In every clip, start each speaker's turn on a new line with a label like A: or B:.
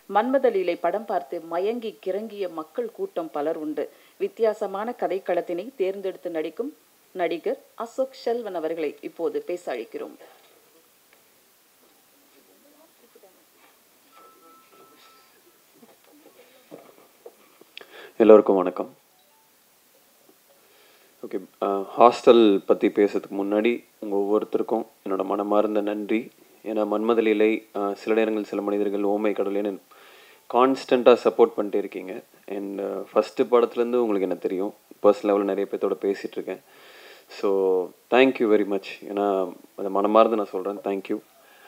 A: மன்மதலீலை படம் பார்த்து மயங்கி கிறங்கிய மக்கள் கூட்டம் பலர் உண்டு. வித்தியாசமான கதைக்களத்தினை தேர்ந்தெடுத்து நடிக்கும் நடிகர் அசோக் செல்வன் அவர்களை இப்போது பேச அழைக்கிறோம்.
B: எல்லோருக்கும் வணக்கம். ஓகே, ஹாஸ்டல் பற்றி பேசுறதுக்கு முன்னாடி உங்கள் ஒவ்வொருத்தருக்கும் என்னோட மனமார்ந்த நன்றி. ஏன்னா மன்மதலீலை சில நேரங்கள் சில மனிதர்கள் ஓமை கடவுளேன்னு கான்ஸ்டண்ட்டாக சப்போர்ட் பண்ணிட்டே இருக்கீங்க. அண்ட் ஃபஸ்ட்டு படத்துலேருந்து உங்களுக்கு என்ன தெரியும், பர்சனல் லெவலில் நிறைய பேர்த்தோட பேசிகிட்ருக்கேன். So thank you very much. ஏன்னா அதை மனமார்ந்து நான் சொல்கிறேன், தேங்க்யூ.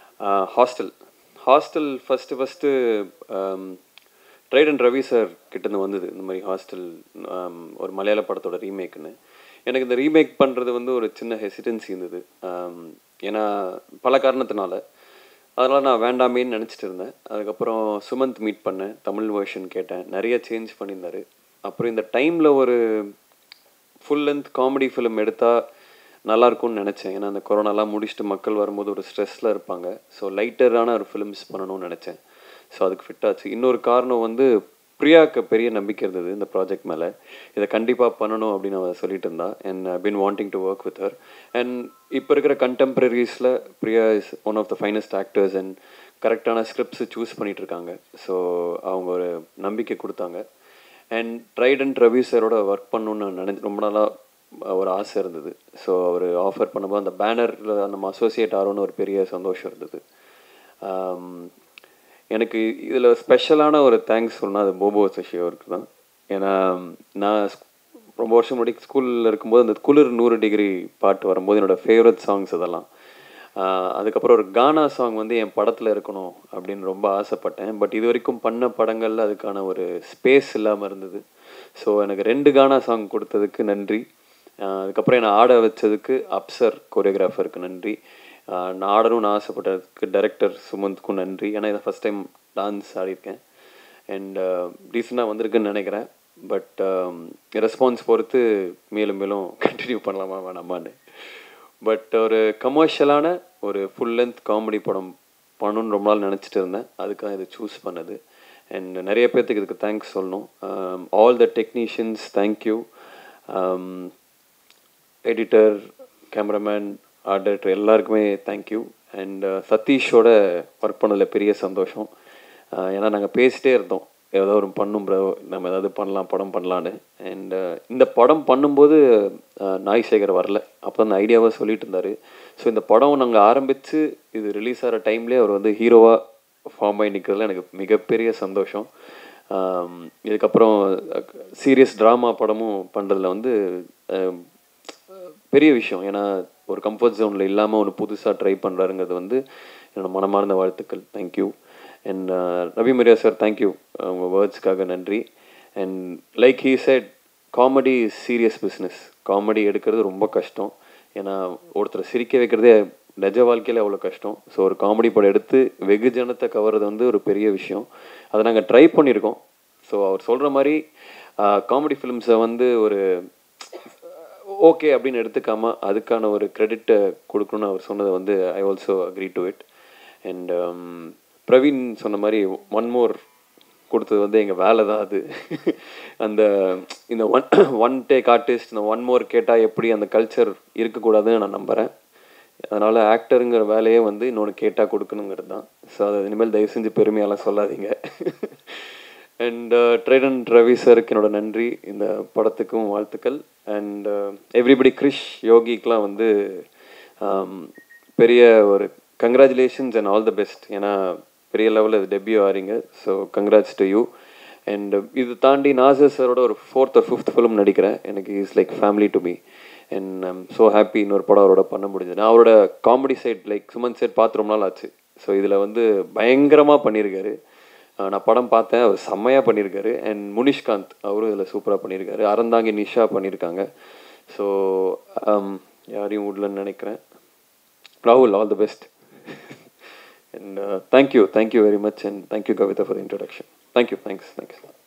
B: ஹாஸ்டல் ஃபஸ்ட்டு ட்ரைடன் ரவி சார் கிட்டேருந்து வந்தது இந்த மாதிரி ஹாஸ்டல் ஒரு மலையாள படத்தோட ரீமேக்குன்னு. எனக்கு இந்த ரீமேக் பண்ணுறது வந்து ஒரு சின்ன ஹெசிடன்சி இருந்தது, ஏன்னா பல காரணத்தினால. அதனால் நான் வேண்டாமேன்னு நினச்சிட்டு இருந்தேன். அதுக்கப்புறம் சுமந்த் மீட் பண்ணேன், தமிழ் வெர்ஷன் கேட்டேன், நிறைய சேஞ்ச் பண்ணியிருந்தார். அப்புறம் இந்த டைமில் ஒரு ஃபுல் லென்த் காமெடி ஃபிலிம் எடுத்தால் நல்லாயிருக்கும்னு நினச்சேன். ஏன்னா அந்த கொரோனாலாம் முடிச்சுட்டு மக்கள் வரும்போது ஒரு ஸ்ட்ரெஸ்ஸில் இருப்பாங்க. ஸோ லைட்டரான ஒரு ஃபிலிம்ஸ் பண்ணணும்னு நினச்சேன். ஸோ அதுக்கு ஃபிட் ஆச்சு. இன்னொரு காரணம் வந்து பிரியாவுக்கு பெரிய நம்பிக்கை இருந்தது இந்த ப்ராஜெக்ட் மேலே. இதை கண்டிப்பாக பண்ணணும் அப்படின்னு அவள் சொல்லிட்டு இருந்தா. And I been wanting to work with her. And இப்போ இருக்கிற கண்டெம்பரரிஸில் Priya is one of the finest actors and கரெக்டான ஸ்கிரிப்ட்ஸு சூஸ் பண்ணிகிட்ருக்காங்க. ஸோ அவங்க ஒரு நம்பிக்கை கொடுத்தாங்க. அண்ட் ட்ரைடன் ரவி சாரோட ஒர்க் பண்ணணுன்னு நான் ரொம்ப நாளாக ஒரு ஆசை இருந்தது. ஸோ அவர் ஆஃபர் பண்ணும்போது அந்த பேனரில் நம்ம அசோசியேட் ஆகிறோன்னு ஒரு பெரிய சந்தோஷம் இருந்தது. எனக்கு இதில் ஸ்பெஷலான ஒரு தேங்க்ஸ் சொன்னால் அது போபோ சசி அவருக்கு தான். ஏன்னா நான் ரொம்ப வருஷம் முன்னாடி ஸ்கூலில் இருக்கும்போது அந்த குளிர் 100 டிகிரி பாட்டு வரும்போது என்னோடய ஃபேவரட் சாங்ஸ் அதெல்லாம். அதுக்கப்புறம் ஒரு கானா சாங் வந்து என் படத்தில் இருக்கணும் அப்படின்னு ரொம்ப ஆசைப்பட்டேன். பட் இது வரைக்கும் பண்ண படங்களில் அதுக்கான ஒரு ஸ்பேஸ் இல்லாமல் இருந்தது. ஸோ எனக்கு 2 கானா சாங் கொடுத்ததுக்கு நன்றி. அதுக்கப்புறம் என்னை ஆட வச்சதுக்கு அப்சர் கோரியோகிராஃபருக்கு நன்றி. நான் ஆடணும்னு ஆசைப்பட்டதுக்கு டைரக்டர் சுமந்த்க்கும் நன்றி. ஏன்னா இதை ஃபஸ்ட் டைம் டான்ஸ் ஆடியிருக்கேன். அண்ட் டீசெண்டாக வந்திருக்குன்னு நினைக்கிறேன். பட் ரெஸ்பான்ஸ் பொறுத்து மேலும் மேலும் கண்டினியூ பண்ணலாமா வேணாமான்னு. பட் ஒரு கமர்ஷியலான ஒரு ஃபுல் லென்த் காமெடி படம் பண்ணணுன்னு ரொம்ப நாள் நினச்சிட்டு இருந்தேன். அதுக்காக இதை சூஸ் பண்ணது. அண்ட் நிறைய பேர்த்துக்கு இதுக்கு தேங்க்ஸ் சொல்லணும். All the technicians thank you. Editor, cameraman, art director எல்லாருக்குமே தேங்க்யூ. அண்ட் சதீஷோட ஒர்க் பண்ணதில் பெரிய சந்தோஷம். ஏன்னா நாங்கள் பேசிட்டே இருந்தோம், ஏதோ ஒரு பண்ணும் ப்ரோ, நம்ம ஏதாவது பண்ணலாம், படம் பண்ணலான்னு. அண்ட் இந்த படம் பண்ணும்போது நாய்சேகர் வரல. அப்போ அந்த ஐடியாவாக சொல்லிட்டு இருந்தார். ஸோ இந்த படம் நாங்கள் ஆரம்பித்து இது ரிலீஸ் ஆகிற டைம்லேயே அவர் வந்து ஹீரோவாக ஃபார்ம் ஆகி நிற்கிறதுல எனக்கு மிகப்பெரிய சந்தோஷம். இதுக்கப்புறம் சீரியஸ் ட்ராமா படமும் பண்ணுறதுல வந்து பெரிய விஷயம். ஏன்னா ஒரு கம்ஃபர்ட் ஜோனில் இல்லாமல் ஒரு புதுசாக ட்ரை பண்ணுறாருங்கிறது வந்து என்னோடய மனமார்ந்த வாழ்த்துக்கள். Thank you. And Ravi Maria sir, thank you, உங்கள் வேர்ட்ஸ்க்காக நன்றி. And like he said, comedy is serious business. Comedy எடுக்கிறது ரொம்ப கஷ்டம். ஏன்னா ஒருத்தரை சிரிக்க வைக்கிறதே நிஜ வாழ்க்கையில் அவ்வளோ கஷ்டம். ஸோ ஒரு காமெடி படம் எடுத்து வெகுஜனத்தை கவர்றது வந்து ஒரு பெரிய விஷயம். அதை நாங்கள் ட்ரை பண்ணியிருக்கோம். ஸோ அவர் சொல்கிற மாதிரி காமெடி ஃபிலிம்ஸை வந்து ஒரு ஓகே அப்படின்னு எடுத்துக்காமல் அதுக்கான ஒரு கிரெடிட்டை கொடுக்கணுன்னு அவர் சொன்னதை வந்து I also agree to it. And Praveen சொன்ன மாதிரி ஒன் மோர் கொடுத்தது வந்து எங்கள் வேலை தான் அது. அந்த இந்த ஒன் டேக் ஆர்டிஸ்ட் இந்த ஒன் மோர் கேட்டால் எப்படி அந்த கல்ச்சர் இருக்கக்கூடாதுன்னு நான் நம்புகிறேன். அதனால் ஆக்டருங்கிற வேலையே வந்து இன்னொன்று கேட்டால் கொடுக்கணுங்கிறது தான். ஸோ அதை இனிமேல் தயவு செஞ்சு பெருமையாலாம் சொல்லாதீங்க. அண்ட் ட்ரைடன் ரவி சாருக்கு என்னோட நன்றி, இந்த படத்துக்கும் வாழ்த்துக்கள். அண்ட் எவ்ரிபடி, கிரிஷ், யோகிக்கெலாம் வந்து பெரிய ஒரு congratulations and all the best. ஏன்னா பெரிய லெவலில் இது டெபியூ ஆகிறீங்க. So congrats to you. And இது தாண்டி நாசர் சாரோட ஒரு 4th or 5th ஃபிலிம் நடிக்கிறேன். எனக்கு is like family to me. And I'm so happy இன்னொரு படம் அவரோட பண்ண முடிஞ்சது. நான் அவரோட comedy side like Sumanth side பார்த்து ரொம்ப நாள் ஆச்சு. ஸோ இதில் வந்து பயங்கரமாக பண்ணியிருக்காரு. நான் படம் பார்த்தேன், அவர் செம்மையாக பண்ணியிருக்காரு. அண்ட் முனிஷ்காந்த் அவரும் இதில் சூப்பராக பண்ணியிருக்காரு. அறந்தாங்கி நிஷா பண்ணியிருக்காங்க. ஸோ யாரையும் விடலன்னு நினைக்கிறேன். ராகுல், all the best. And thank you very much. And thank you Kavitha for the introduction. Thank you, thanks.